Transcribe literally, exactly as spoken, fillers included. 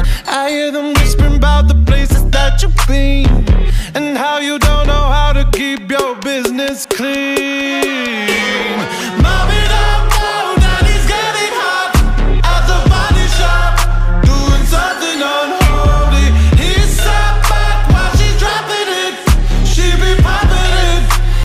I hear them whispering about the places that you've been, and how you don't know how